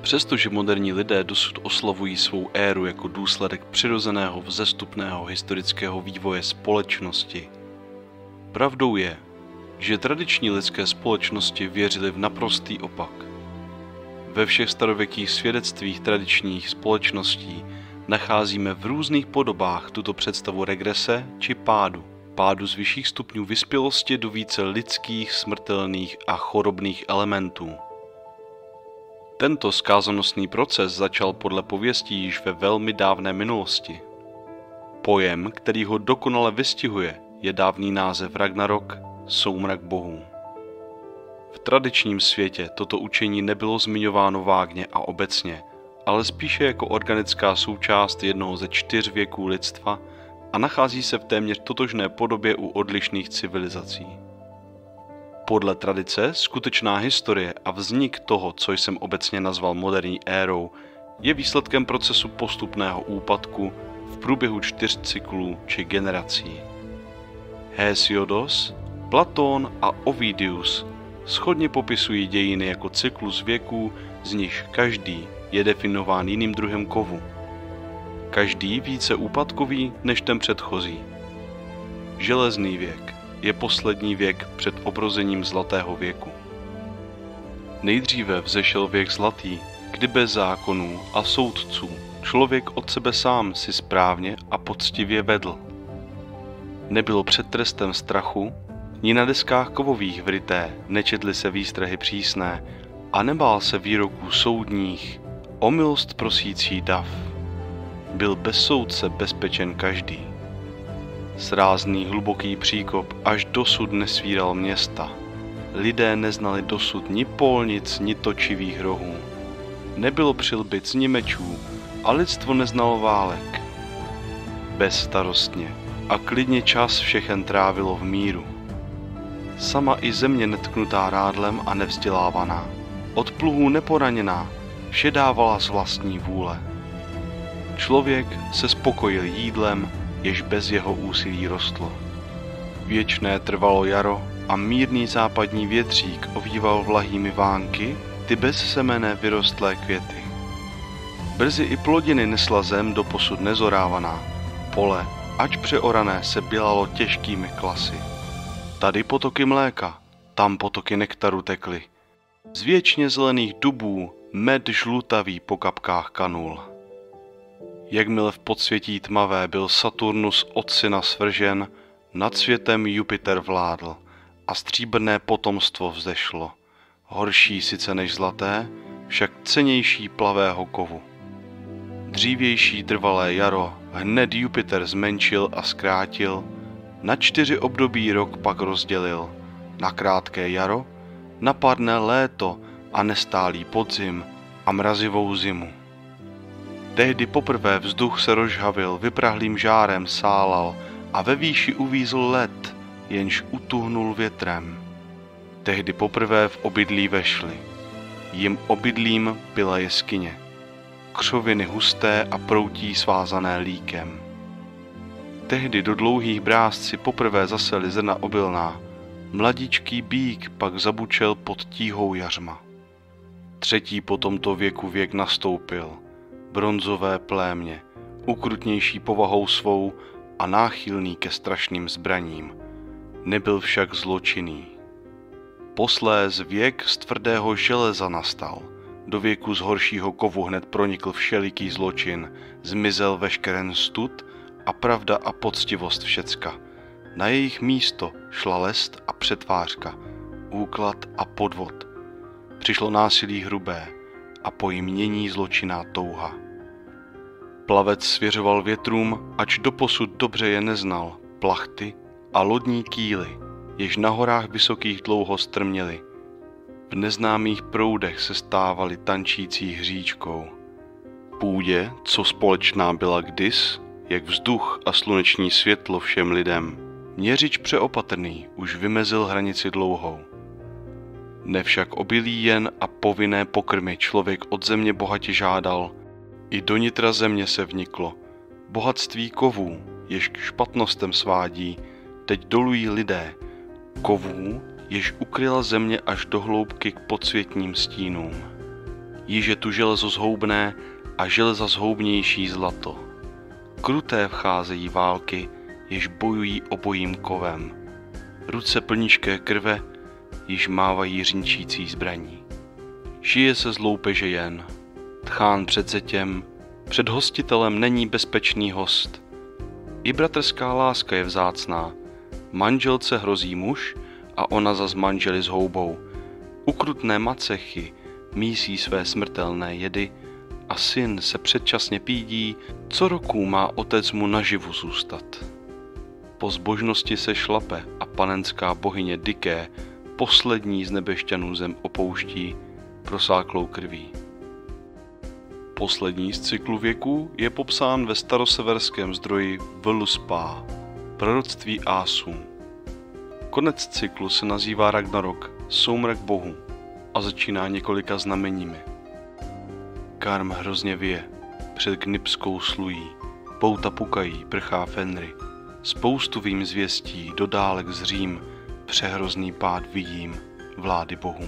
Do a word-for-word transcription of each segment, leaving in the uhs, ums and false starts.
Přestože moderní lidé dosud oslavují svou éru jako důsledek přirozeného vzestupného historického vývoje společnosti, pravdou je, že tradiční lidské společnosti věřily v naprostý opak. Ve všech starověkých svědectvích tradičních společností nacházíme v různých podobách tuto představu regrese či pádu. Pádu z vyšších stupňů vyspělosti do více lidských, smrtelných a chorobných elementů. Tento zkázonosný proces začal podle pověstí již ve velmi dávné minulosti. Pojem, který ho dokonale vystihuje, je dávný název Ragnarok, soumrak bohů. V tradičním světě toto učení nebylo zmiňováno vágně a obecně, ale spíše jako organická součást jednoho ze čtyř věků lidstva a nachází se v téměř totožné podobě u odlišných civilizací. Podle tradice skutečná historie a vznik toho, co jsem obecně nazval moderní érou, je výsledkem procesu postupného úpadku v průběhu čtyř cyklů či generací. Hésiodos, Platón a Ovidius shodně popisují dějiny jako cyklus věků, z nichž každý je definován jiným druhem kovu. Každý více úpadkový než ten předchozí. Železný věk je poslední věk před obrozením zlatého věku. Nejdříve vzešel věk zlatý, kdy bez zákonů a soudců člověk od sebe sám si správně a poctivě vedl. Nebylo před trestem strachu, ni na deskách kovových vryté nečetly se výstrahy přísné a nebál se výroků soudních, o milost prosící dav. Byl bez soudce bezpečen každý. Srázný hluboký příkop až dosud nesvíral města. Lidé neznali dosud ni polnic, ni točivých rohů. Nebylo přilbic ni mečů a lidstvo neznalo válek. Bezstarostně a klidně čas všechen trávilo v míru. Sama i země netknutá rádlem a nevzdělávaná, od pluhů neporaněná, vše dávala z vlastní vůle. Člověk se spokojil jídlem, jež bez jeho úsilí rostlo. Věčné trvalo jaro a mírný západní větřík ovýval vlahými vánky ty bezsemenné vyrostlé květy. Brzy i plodiny nesla zem doposud nezorávaná, pole, ač přeorané, se bělalo těžkými klasy. Tady potoky mléka, tam potoky nektaru tekly. Z věčně zelených dubů med žlutavý po kapkách kanul. Jakmile v podsvětí tmavé byl Saturnus od syna svržen, nad světem Jupiter vládl a stříbrné potomstvo vzešlo. Horší sice než zlaté, však cennější plavého kovu. Dřívější trvalé jaro hned Jupiter zmenšil a zkrátil, na čtyři období rok pak rozdělil, na krátké jaro, na pádné léto a nestálý podzim a mrazivou zimu. Tehdy poprvé vzduch se rozžhavil, vyprahlým žárem sálal a ve výši uvízl led, jenž utuhnul větrem. Tehdy poprvé v obydlí vešli. Jim obydlím byla jeskyně. Křoviny husté a proutí svázané líkem. Tehdy do dlouhých bráz si poprvé zaseli zrna obilná. Mladičký býk pak zabučel pod tíhou jařma. Třetí po tomto věku věk nastoupil. Bronzové plémě, ukrutnější povahou svou a náchylný ke strašným zbraním. Nebyl však zločinný. Posléz věk z tvrdého železa nastal. Do věku z horšího kovu hned pronikl všeliký zločin, zmizel veškeren stud a pravda a poctivost všecka. Na jejich místo šla lest a přetvářka, úklad a podvod. Přišlo násilí hrubé a po jmění zločinná touha. Plavec svěřoval větrům, ač doposud dobře je neznal, plachty a lodní kýly, jež na horách vysokých dlouho strměly. V neznámých proudech se stávaly tančící hříčkou. Půdě, co společná byla kdys, jak vzduch a sluneční světlo všem lidem, měřič přeopatrný už vymezil hranici dlouhou. Nevšak obilí jen a povinné pokrmy člověk od země bohatě žádal, i do nitra země se vniklo. Bohatství kovů, jež k špatnostem svádí, teď dolují lidé. Kovů, jež ukryla země až do hloubky k podsvětním stínům. Již je tu železo zhoubné a železa zhoubnější zlato. Kruté vcházejí války, jež bojují obojím kovem. Ruce plničké krve již mávají řinčící zbraní. Šije se z loupeže jen. Tchán před zetěm, před hostitelem není bezpečný host. I bratrská láska je vzácná. Manželce hrozí muž a ona zas manželi s houbou. Ukrutné macechy mísí své smrtelné jedy a syn se předčasně pídí, co roků má otec mu naživu zůstat. Po zbožnosti se šlape a panenská bohyně Diké poslední z nebešťanů zem opouští prosáklou krví. Poslední z cyklu věků je popsán ve staroseverském zdroji Völuspá, proroctví Ásů. Konec cyklu se nazývá Ragnarok, soumrak bohu, a začíná několika znameními. Garm hrozně vyje, před Gnipskou slují, pouta pukají, prchá Fenry, spoustu vím zvěstí, dodálek zřím, přehrozný pád vidím, vlády bohům.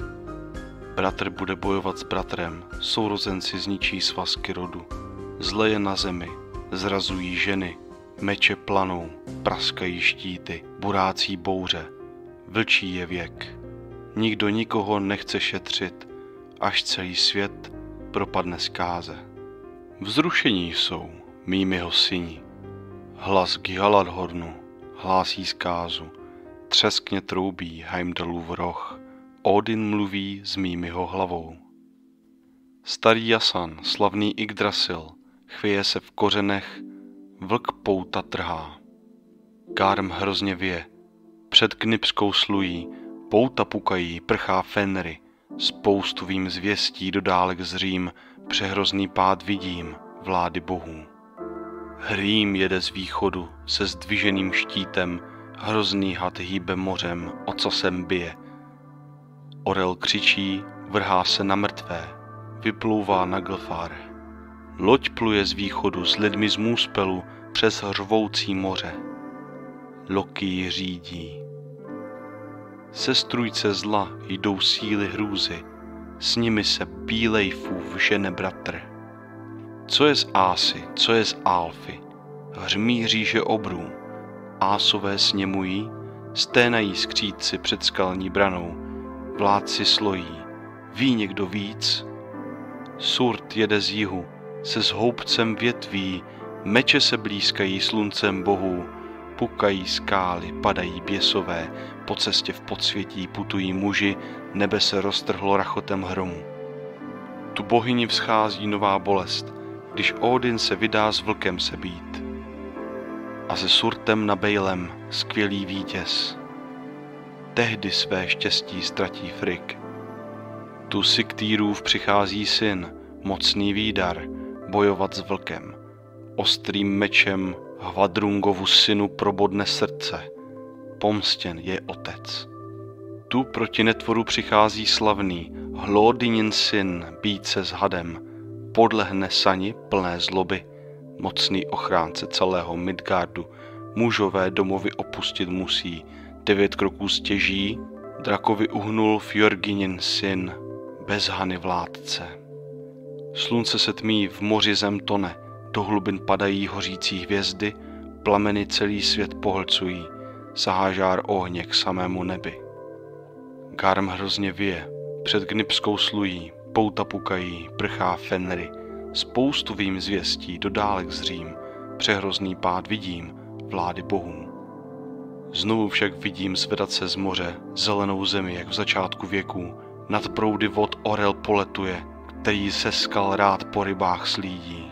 Bratr bude bojovat s bratrem, sourozenci zničí svazky rodu, zle je na zemi, zrazují ženy, meče planou, praskají štíty, burácí bouře, vlčí je věk. Nikdo nikoho nechce šetřit, až celý svět propadne zkáze. Vzrušení jsou mýmiho syni. Hlas Gihaladhornu hlásí zkázu, třeskně troubí Heimdallův roh, Odin mluví s mýmiho hlavou. Starý Jasan, slavný Yggdrasil, chvěje se v kořenech, vlk pouta trhá. Garm hrozně vyje, před Gnipskou slují, pouta pukají, prchá Fenry, spoustu vím zvěstí, dodálek zřím, přehrozný pád vidím, vlády bohů. Hrým jede z východu se zdviženým štítem, hrozný had hýbe mořem, ocasem bije. Orel křičí, vrhá se na mrtvé, vyplouvá na Glfar. Loď pluje z východu s lidmi z Muspelu přes řvoucí moře. Loki ji řídí. Se strůjce zla jdou síly hrůzy, s nimi se Bílejfův žene bratr. Co je z Ásy, co je z Alfy, hřmí říše obrů, Ásové sněmují, sténají skřídci před skalní branou, vládci slojí, ví někdo víc? Surt jede z jihu, se zhoubcem větví, meče se blízkají sluncem bohů, pukají skály, padají běsové, po cestě v podsvětí putují muži, nebe se roztrhlo rachotem hromu. Tu bohyni vzchází nová bolest, když Odin se vydá s vlkem se být. A se Surtem na Bejlem skvělý vítěz. Tehdy své štěstí ztratí Frigg. Tu Siktýrův přichází syn, mocný výdar, bojovat s vlkem. Ostrým mečem Hvadrungovu synu probodne srdce. Pomstěn je otec. Tu proti netvoru přichází slavný, Hlodinin syn, bíce s hadem. Podlehne sani plné zloby, mocný ochránce celého Midgardu, mužové domovy opustit musí, devět kroků stěží, drakovi uhnul Fjörginin syn, bez hany vládce. Slunce se tmí, v moři zem tone, do hlubin padají hořící hvězdy, plameny celý svět pohlcují, sahá žár ohně k samému nebi. Garm hrozně vyje, před Gnipskou slují, pouta pukají, prchá Fenry, spoustu vím zvěstí, dodálek zřím, přehrozný pád vidím, vlády bohů. Znovu však vidím zvedat se z moře zelenou zemi, jak v začátku věků, nad proudy vod orel poletuje, který se skal rád po rybách slídí.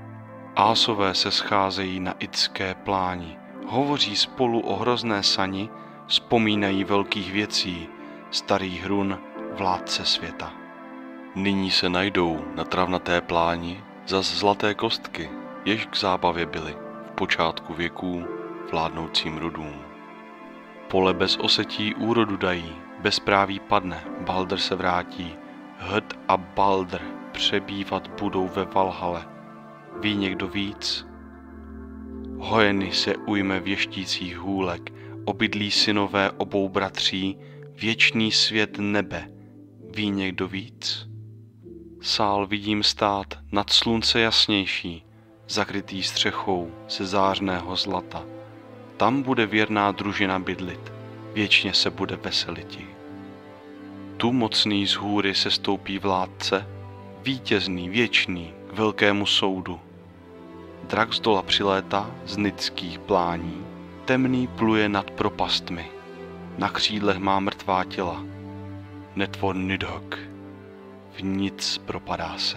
Ásové se scházejí na idské pláni, hovoří spolu o hrozné sani, vzpomínají velkých věcí, starý Hrun, vládce světa. Nyní se najdou na travnaté pláni zas zlaté kostky, jež k zábavě byly v počátku věků vládnoucím rodům. Pole bez osetí úrodu dají, bezpráví padne, Baldr se vrátí, Hrd a Baldr přebývat budou ve Valhale. Ví někdo víc? Hojeny se ujme věštících hůlek, obydlí synové obou bratří, věčný svět nebe. Ví někdo víc? Sál vidím stát nad slunce jasnější, zakrytý střechou ze zářného zlata. Tam bude věrná družina bydlit, věčně se bude veseliti. Tu mocný z hůry se stoupí vládce, vítězný, věčný, k velkému soudu. Drak z dola přilétá z nidských plání, temný pluje nad propastmi. Na křídlech má mrtvá těla. Netvor Nidhogg, v nic propadá se.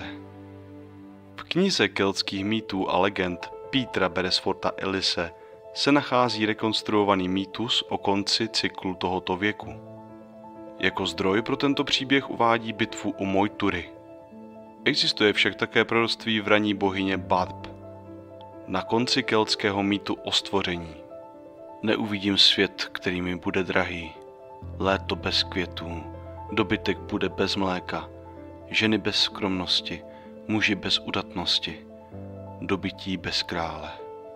V knize keltských mýtů a legend Petera Beresforda Ellise se nachází rekonstruovaný mýtus o konci cyklu tohoto věku. Jako zdroj pro tento příběh uvádí bitvu u Moytury. Existuje však také proroctví vraní bohyně Badb. Na konci keltského mýtu o stvoření. Neuvidím svět, který mi bude drahý. Léto bez květů, dobytek bude bez mléka, ženy bez skromnosti, muži bez udatnosti, dobytí bez krále.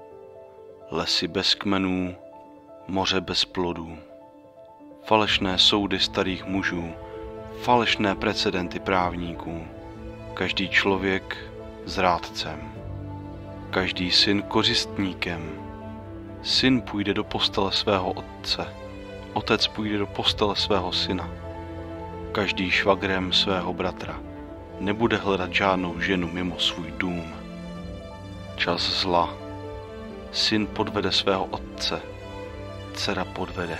Lesy bez kmenů, moře bez plodů. Falešné soudy starých mužů, falešné precedenty právníků. Každý člověk zrádcem, každý syn kořistníkem. Syn půjde do postele svého otce, otec půjde do postele svého syna. Každý švagrem svého bratra, nebude hledat žádnou ženu mimo svůj dům. Čas zla. Syn podvede svého otce, dcera podvede.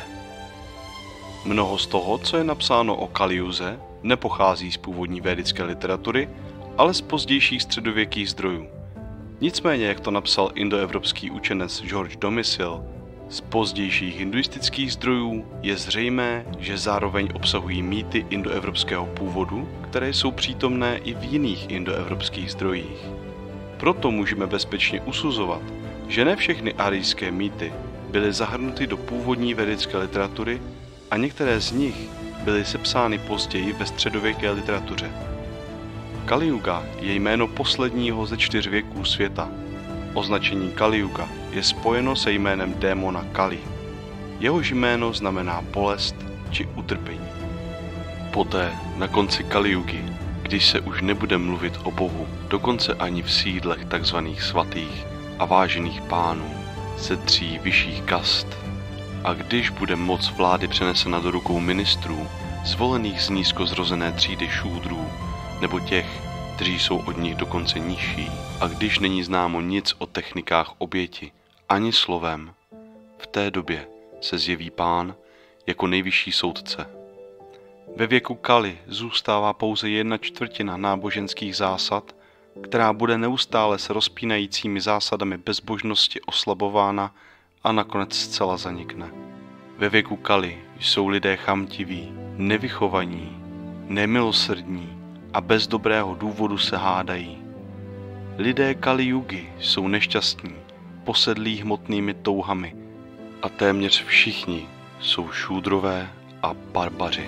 Mnoho z toho, co je napsáno o Kaliuze, nepochází z původní védické literatury, ale z pozdějších středověkých zdrojů. Nicméně, jak to napsal indoevropský učenec George Domisil, z pozdějších hinduistických zdrojů je zřejmé, že zároveň obsahují mýty indoevropského původu, které jsou přítomné i v jiných indoevropských zdrojích. Proto můžeme bezpečně usuzovat, že ne všechny arijské mýty byly zahrnuty do původní védické literatury a některé z nich byly sepsány později ve středověké literatuře. Kaliuga je jméno posledního ze čtyř věků světa. Označení Kaliuga je spojeno se jménem démona Kali. Jehož jméno znamená bolest či utrpení. Poté, na konci Kaliugy, když se už nebude mluvit o Bohu, dokonce ani v sídlech tzv. Svatých a vážených pánů, ze tří vyšších kast, a když bude moc vlády přenesena do rukou ministrů, zvolených z nízkozrozené třídy šúdrů, nebo těch, kteří jsou od nich dokonce nižší, a když není známo nic o technikách oběti, ani slovem, v té době se zjeví Pán jako nejvyšší soudce. Ve věku Kali zůstává pouze jedna čtvrtina náboženských zásad, která bude neustále se rozpínajícími zásadami bezbožnosti oslabována a nakonec zcela zanikne. Ve věku Kali jsou lidé chamtiví, nevychovaní, nemilosrdní a bez dobrého důvodu se hádají. Lidé Kaliugy jsou nešťastní, posedlí hmotnými touhami a téměř všichni jsou šúdrové a barbaři.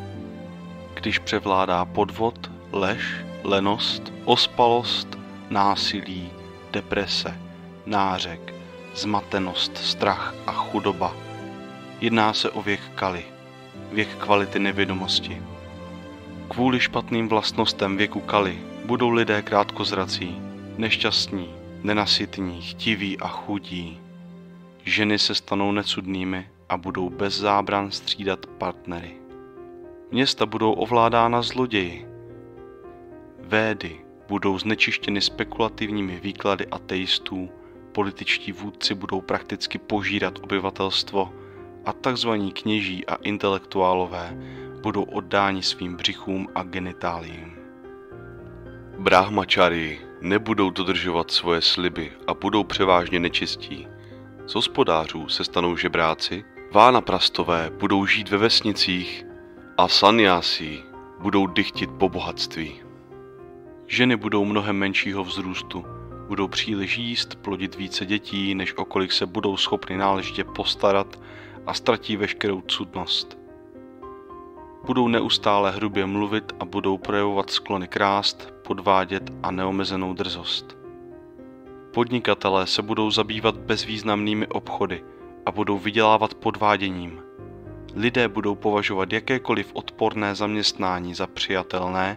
Když převládá podvod, lež, lenost, ospalost, násilí, deprese, nářek, zmatenost, strach a chudoba, jedná se o věk Kali, věk kvality nevědomosti. Kvůli špatným vlastnostem věku Kali budou lidé krátkozrací, nešťastní, nenasytní, chtiví a chudí. Ženy se stanou necudnými a budou bez zábran střídat partnery. Města budou ovládána zloději. Védy budou znečištěny spekulativními výklady ateistů, političtí vůdci budou prakticky požírat obyvatelstvo a takzvaní kněží a intelektuálové budou oddáni svým břichům a genitáliím. Brahmačari nebudou dodržovat svoje sliby a budou převážně nečistí. Z hospodářů se stanou žebráci, vánaprastové budou žít ve vesnicích a sannyásí budou dychtit po bohatství. Ženy budou mnohem menšího vzrůstu, budou příliš jíst, plodit více dětí, než o kolik se budou schopny náležitě postarat a ztratí veškerou cudnost. Budou neustále hrubě mluvit a budou projevovat sklony krást, podvádět a neomezenou drzost. Podnikatelé se budou zabývat bezvýznamnými obchody a budou vydělávat podváděním. Lidé budou považovat jakékoliv odporné zaměstnání za přijatelné,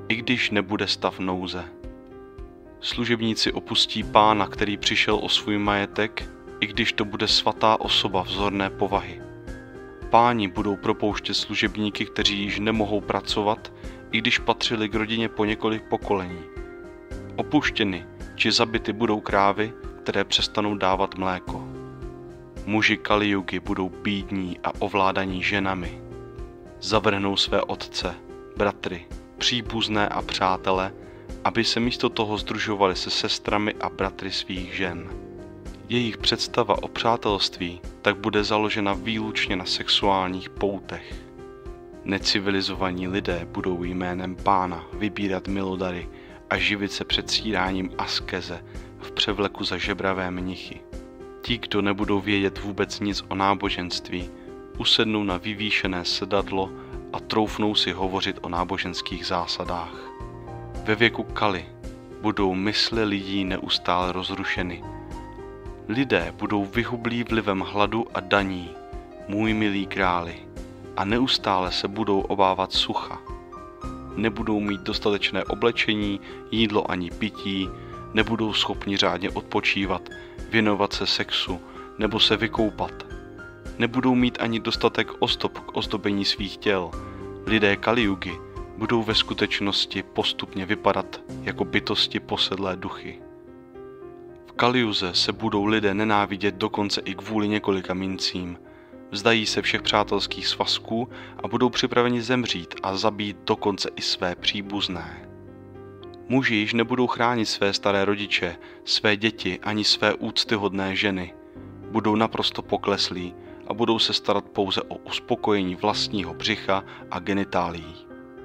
i když nebude stav nouze. Služebníci opustí pána, který přišel o svůj majetek, i když to bude svatá osoba vzorné povahy. Páni budou propouštět služebníky, kteří již nemohou pracovat, i když patřili k rodině po několik pokolení. Opuštěny či zabity budou krávy, které přestanou dávat mléko. Muži Kali-jugy budou bídní a ovládaní ženami. Zavrhnou své otce, bratry, příbuzné a přátele, aby se místo toho sdružovali se sestrami a bratry svých žen. Jejich představa o přátelství tak bude založena výlučně na sexuálních poutech. Necivilizovaní lidé budou jménem Pána vybírat milodary a živit se předstíráním askeze v převleku za žebravé mnichy. Ti, kdo nebudou vědět vůbec nic o náboženství, usednou na vyvýšené sedadlo a troufnou si hovořit o náboženských zásadách. Ve věku Kali budou mysli lidí neustále rozrušeny. Lidé budou vyhublí vlivem hladu a daní, můj milý králi, a neustále se budou obávat sucha. Nebudou mít dostatečné oblečení, jídlo ani pití, nebudou schopni řádně odpočívat, věnovat se sexu nebo se vykoupat. Nebudou mít ani dostatek ozdob k ozdobení svých těl. Lidé Kali-jugy budou ve skutečnosti postupně vypadat jako bytosti posedlé duchy. V Kali-juze se budou lidé nenávidět dokonce i kvůli několika mincím. Vzdají se všech přátelských svazků a budou připraveni zemřít a zabít dokonce i své příbuzné. Muži již nebudou chránit své staré rodiče, své děti ani své úctyhodné ženy. Budou naprosto pokleslí a budou se starat pouze o uspokojení vlastního břicha a genitálií.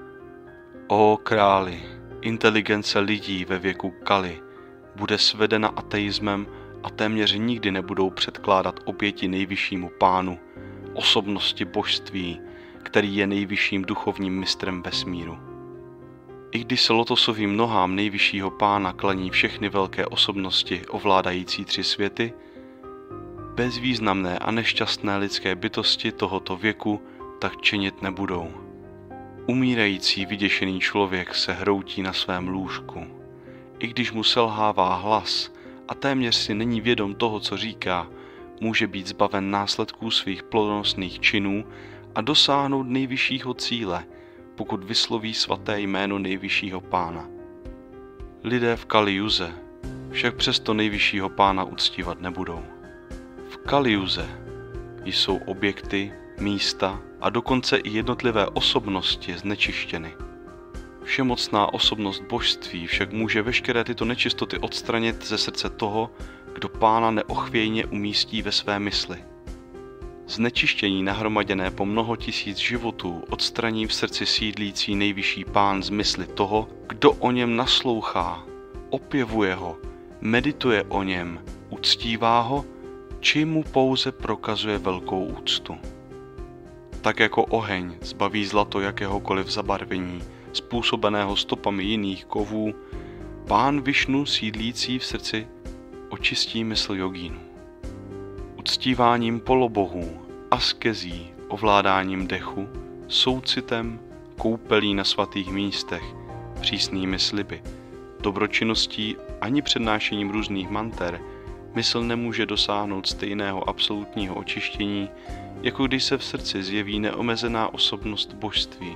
O králi, inteligence lidí ve věku Kali bude svedena ateismem a téměř nikdy nebudou předkládat oběti nejvyššímu pánu, osobnosti božství, který je nejvyšším duchovním mistrem vesmíru. I když se lotosovým nohám nejvyššího pána klaní všechny velké osobnosti ovládající tři světy, bezvýznamné a nešťastné lidské bytosti tohoto věku tak činit nebudou. Umírající vyděšený člověk se hroutí na svém lůžku. I když mu selhává hlas a téměř si není vědom toho, co říká, může být zbaven následků svých plodonosných činů a dosáhnout nejvyššího cíle, pokud vysloví svaté jméno nejvyššího pána. Lidé v Kali-juze však přesto nejvyššího pána uctívat nebudou. V Kali-juze jsou objekty, místa a dokonce i jednotlivé osobnosti znečištěny. Všemocná osobnost božství však může veškeré tyto nečistoty odstranit ze srdce toho, kdo pána neochvějně umístí ve své mysli. Znečištění nahromaděné po mnoho tisíc životů odstraní v srdci sídlící nejvyšší pán z mysli toho, kdo o něm naslouchá, opěvuje ho, medituje o něm, uctívá ho, či mu pouze prokazuje velkou úctu. Tak jako oheň zbaví zlato jakéhokoliv zabarvení, způsobeného stopami jiných kovů, pán Višnu sídlící v srdci očistí mysl jogínů. Uctíváním polobohů, askezí, ovládáním dechu, soucitem, koupelí na svatých místech, přísnými sliby, dobročinností ani přednášením různých manter mysl nemůže dosáhnout stejného absolutního očištění, jako když se v srdci zjeví neomezená osobnost božství.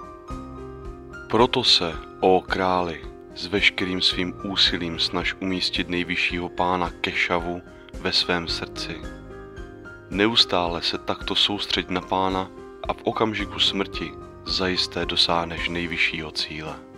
Proto se, ó králi, s veškerým svým úsilím snaž umístit nejvyššího pána Kešavu ve svém srdci. Neustále se takto soustřeď na pána a v okamžiku smrti zajisté dosáhneš nejvyššího cíle.